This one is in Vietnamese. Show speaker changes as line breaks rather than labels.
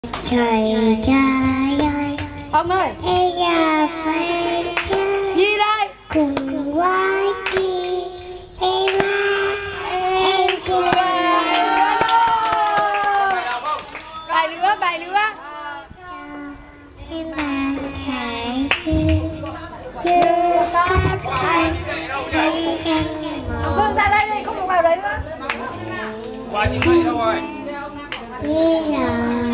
Trời trai ơi,
Ông ơi,
bây giờ phải chơi
gì đây?
cùng quá chi em á, em cùng
Bài nữa.
cho em bàn thải xuyên như các anh không canh
Phương
màu
ra đây đi, không được vào đấy nữa.
như là